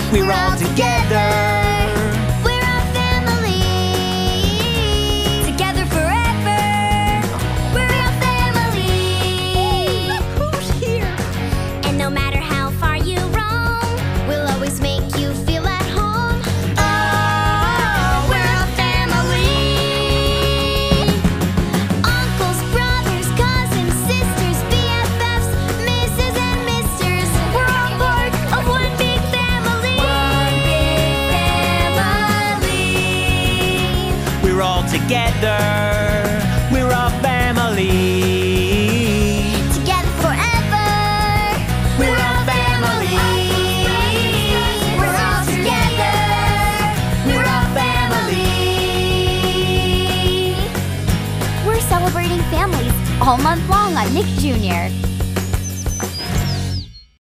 We're all together. We're a family. Together forever. We're a family. Who's here? And no matter how far you roam, we'll always make you feel at home. Oh, we're a family. Uncles, brothers, cousins, sisters, BFFs, Mrs. and Misters. We're all part of one big family. One big family. We're all together. We're a family. Together forever. We're a family. We're all together. We're a family. We're celebrating families all month long on Nick Jr.